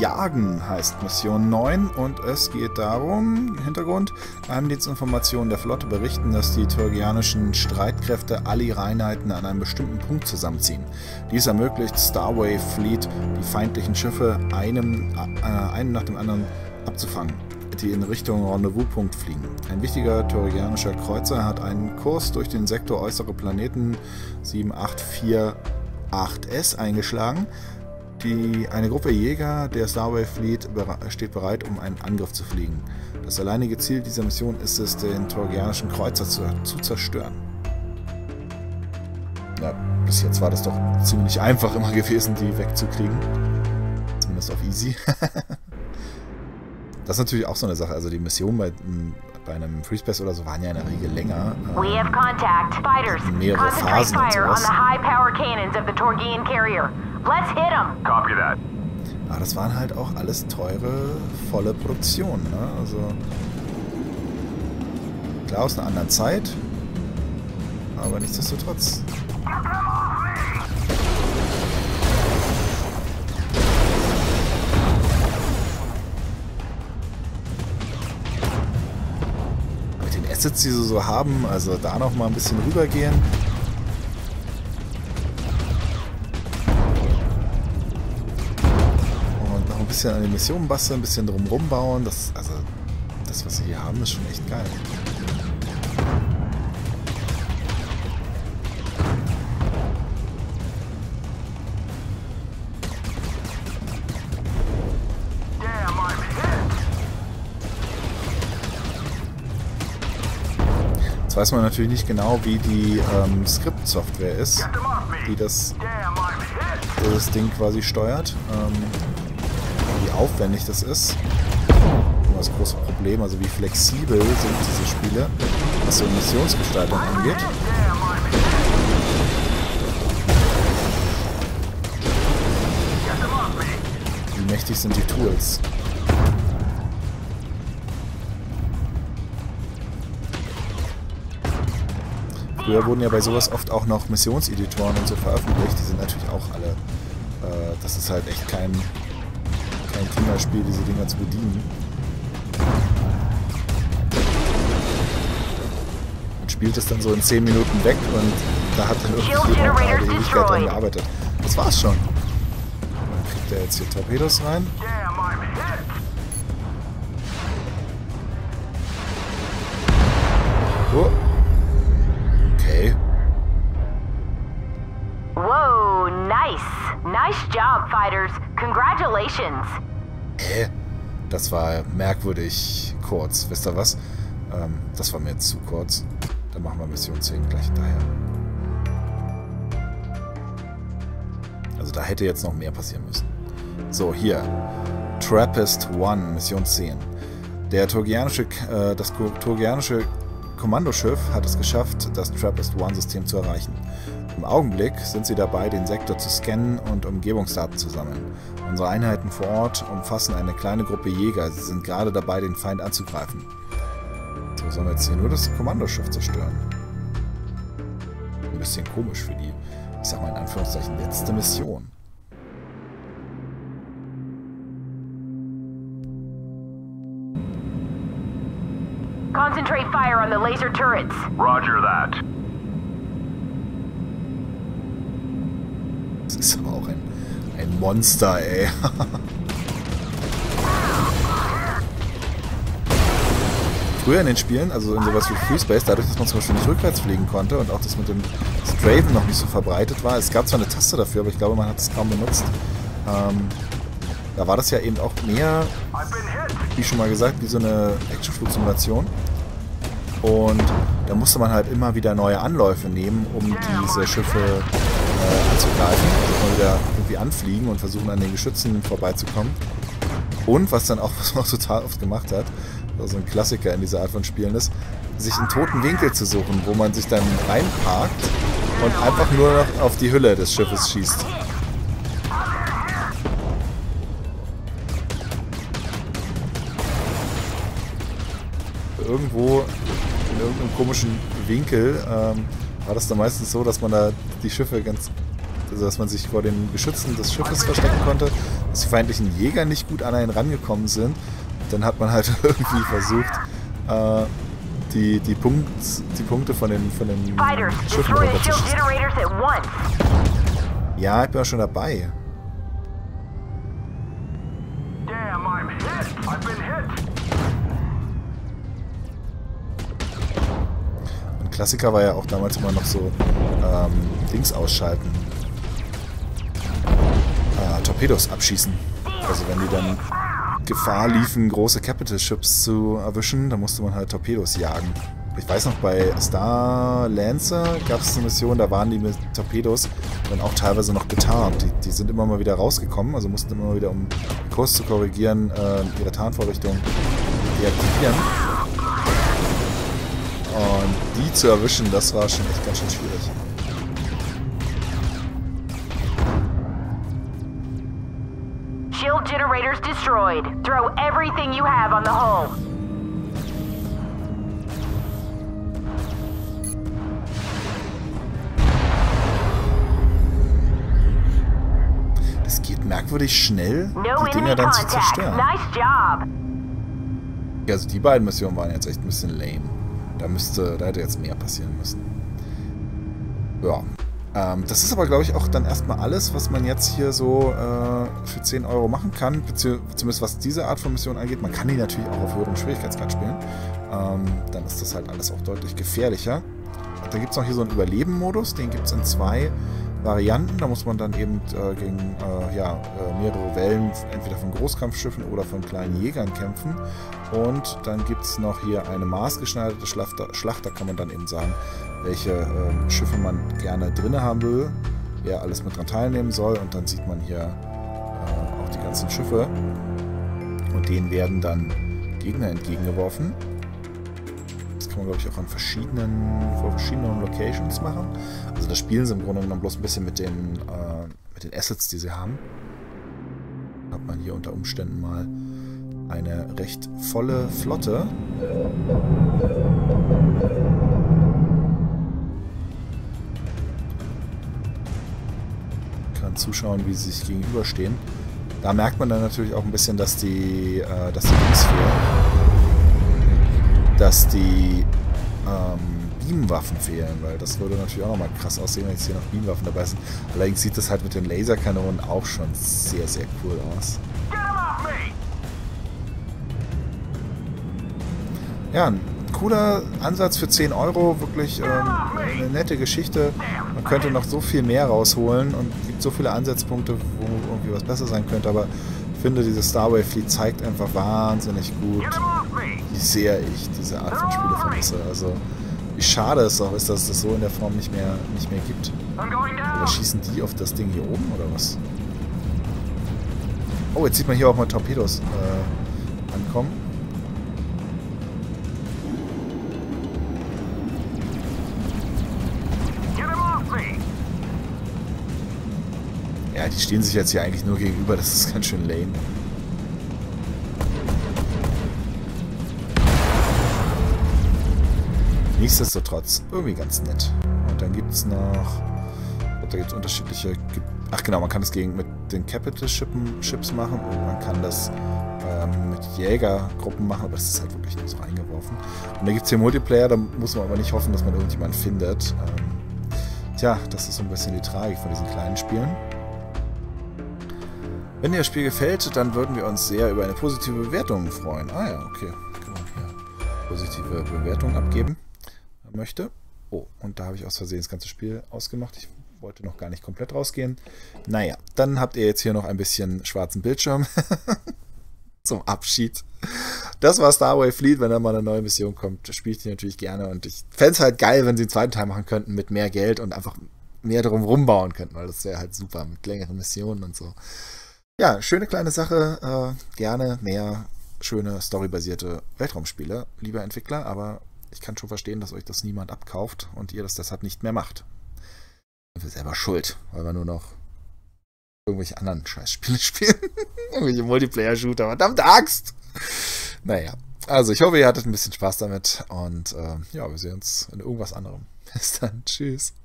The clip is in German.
Jagen heißt Mission 9 und es geht darum, Hintergrund, Geheimdienstinformationen der Flotte berichten, dass die turianischen Streitkräfte alle ihre Einheiten an einem bestimmten Punkt zusammenziehen. Dies ermöglicht Starway Fleet, die feindlichen Schiffe einen nach dem anderen abzufangen, die in Richtung Rendezvous-Punkt fliegen. Ein wichtiger turianischer Kreuzer hat einen Kurs durch den Sektor äußere Planeten 7848S eingeschlagen. Eine Gruppe Jäger der Starway Fleet steht bereit, um einen Angriff zu fliegen. Das alleinige Ziel dieser Mission ist es, den turianischen Kreuzer zu zerstören. Ja, bis jetzt war das doch ziemlich einfach immer gewesen, die wegzukriegen. Zumindest auf easy. Das ist natürlich auch so eine Sache. Also die Missionen bei einem FreeSpace oder so waren ja in der Regel länger. Mehrere Phasen und sowas. Aber das waren halt auch alles teure, volle Produktionen. Ne? Also klar aus einer anderen Zeit, aber nichtsdestotrotz. Mit den Assets, die sie so haben, also da noch mal ein bisschen rübergehen. Ein bisschen an die Mission basteln, ein bisschen drumherum bauen. Das, was sie hier haben, ist schon echt geil. Jetzt weiß man natürlich nicht genau, wie die Skript-Software ist, die das Ding quasi steuert. Wie aufwendig das ist. Das große Problem, also wie flexibel sind diese Spiele, was so Missionsgestaltung angeht. Wie mächtig sind die Tools? Früher wurden ja bei sowas oft auch noch Missionseditoren und so veröffentlicht. Die sind natürlich auch alle. Das ist halt echt kein Kinderspiel, diese Dinger zu bedienen. Man spielt es dann so in 10 Minuten weg und da hat dann irgendwie jemand eine Ewigkeit dran gearbeitet. Das war's schon. Dann kriegt er jetzt hier Torpedos rein. Oh. Okay. Whoa, nice. Nice job, fighters. Congratulations. Das war merkwürdig kurz. Wisst ihr was? Das war mir jetzt zu kurz. Dann machen wir Mission 10 gleich hinterher. Also da hätte jetzt noch mehr passieren müssen. So, hier. Trappist 1, Mission 10. Das turgianische Kommandoschiff hat es geschafft, das Trappist-1-System zu erreichen. Im Augenblick sind sie dabei, den Sektor zu scannen und Umgebungsdaten zu sammeln. Unsere Einheiten vor Ort umfassen eine kleine Gruppe Jäger. Sie sind gerade dabei, den Feind anzugreifen. So, sollen wir jetzt hier nur das Kommandoschiff zerstören? Ein bisschen komisch für die, ich sag mal in Anführungszeichen, letzte Mission. Concentrate fire on the laser turrets. Roger that. Das ist aber auch ein Monster, ey. Früher in den Spielen, also in sowas wie FreeSpace, dadurch, dass man zum Beispiel nicht rückwärts fliegen konnte und auch das mit dem Strafen noch nicht so verbreitet war, es gab zwar eine Taste dafür, aber ich glaube, man hat es kaum benutzt. Da war das ja eben auch mehr, wie schon mal gesagt, wie so eine Actionflugsimulation. Und da musste man halt immer wieder neue Anläufe nehmen, um diese Schiffe anzugreifen. Also immer wieder irgendwie anfliegen und versuchen an den Geschützen vorbeizukommen. Und was dann auch, was man auch total oft gemacht hat, also ein Klassiker in dieser Art von Spielen ist, sich einen toten Winkel zu suchen, wo man sich dann reinparkt und einfach nur noch auf die Hülle des Schiffes schießt. Irgendwo in irgendeinem komischen Winkel war das dann meistens so, dass man da die Schiffe also dass man sich vor den Geschützen des Schiffes verstecken konnte dass die feindlichen Jäger nicht gut an einen rangekommen sind. Dann hat man halt irgendwie versucht, die Punkte von den Schiffen runterzuschießen. Ja, ich bin auch schon dabei. Und Klassiker war ja auch damals immer noch so Dings ausschalten. Torpedos abschießen. Also wenn die dann Gefahr liefen, große Capital Ships zu erwischen, dann musste man halt Torpedos jagen. Ich weiß noch, bei Star Lancer gab es eine Mission, da waren die mit Torpedos dann auch teilweise noch getarnt. Die sind immer mal wieder rausgekommen, also mussten immer mal wieder, um den Kurs zu korrigieren, ihre Tarnvorrichtung deaktivieren. Und die zu erwischen, das war schon echt ganz schön schwierig. Shield generators destroyed. Throw everything you have on the hull. Das geht merkwürdig schnell, die Dinger dann zu zerstören. Nice job. Also die beiden Missionen waren jetzt echt ein bisschen lame. Da hätte jetzt mehr passieren müssen. Ja. Das ist aber, glaube ich, auch dann erstmal alles, was man jetzt hier so für 10 Euro machen kann, zumindest was diese Art von Mission angeht. Man kann die natürlich auch auf höherem Schwierigkeitsgrad spielen. Dann ist das halt alles auch deutlich gefährlicher. Und dann gibt es noch hier so einen Überleben-Modus, den gibt es in 2 Varianten. Da muss man dann eben gegen mehrere Wellen, entweder von Großkampfschiffen oder von kleinen Jägern kämpfen. Und dann gibt es noch hier eine maßgeschneiderte Schlacht, da kann man dann eben sagen, welche Schiffe man gerne drin haben will, wer alles mit dran teilnehmen soll. Und dann sieht man hier auch die ganzen Schiffe. Und denen werden dann Gegner entgegengeworfen. Das kann man, glaube ich, auch an verschiedenen Locations machen. Also das spielen sie im Grunde genommen bloß ein bisschen mit den Assets, die sie haben. Da hat man hier unter Umständen mal eine recht volle Flotte. Kann zuschauen, wie sie sich gegenüberstehen. Da merkt man dann natürlich auch ein bisschen, dass die Beamwaffen fehlen, weil das würde natürlich auch nochmal krass aussehen, wenn jetzt hier noch Beamwaffen dabei sind. Allerdings sieht das halt mit den Laserkanonen auch schon sehr, sehr cool aus. Ja, ein cooler Ansatz für 10 Euro, wirklich eine nette Geschichte. Man könnte noch so viel mehr rausholen und es gibt so viele Ansatzpunkte, wo irgendwie was besser sein könnte, aber ich finde, diese Star Wave Fleet zeigt einfach wahnsinnig gut, wie sehr ich diese Art von Spiele vermisse. Also, wie schade es auch ist, dass es das so in der Form nicht mehr gibt. Oder schießen die auf das Ding hier oben, oder was? Oh, jetzt sieht man hier auch mal Torpedos ankommen. Ja, die stehen sich jetzt hier eigentlich nur gegenüber, das ist ganz schön lame. Nichtsdestotrotz, irgendwie ganz nett. Und dann gibt es noch... Da gibt es unterschiedliche... Ach genau, man kann das mit den Capital Ships machen und man kann das mit Jägergruppen machen, aber das ist halt wirklich nur so reingeworfen. Und da gibt es hier Multiplayer, da muss man aber nicht hoffen, dass man irgendjemanden findet. Tja, das ist so ein bisschen die Tragik von diesen kleinen Spielen. Wenn dir das Spiel gefällt, dann würden wir uns sehr über eine positive Bewertung freuen. Ah ja, okay. Kann man hier positive Bewertung abgeben, wenn man möchte. Oh, und da habe ich aus Versehen das ganze Spiel ausgemacht. Ich wollte noch gar nicht komplett rausgehen. Naja, dann habt ihr jetzt hier noch ein bisschen schwarzen Bildschirm zum Abschied. Das war Star Wave Fleet. Wenn da mal eine neue Mission kommt, spiele ich die natürlich gerne. Und ich fände es halt geil, wenn sie einen zweiten Teil machen könnten mit mehr Geld und einfach mehr drum rumbauen könnten, weil das wäre halt super mit längeren Missionen und so. Ja, schöne kleine Sache. Gerne mehr schöne storybasierte Weltraumspiele, lieber Entwickler, aber ich kann schon verstehen, dass euch das niemand abkauft und ihr das deshalb nicht mehr macht. Ihr seid selber schuld, weil wir nur noch irgendwelche anderen Scheißspiele spielen. Irgendwelche Multiplayer-Shooter, verdammte Axt! Naja, also ich hoffe, ihr hattet ein bisschen Spaß damit und ja, wir sehen uns in irgendwas anderem. Bis dann, tschüss.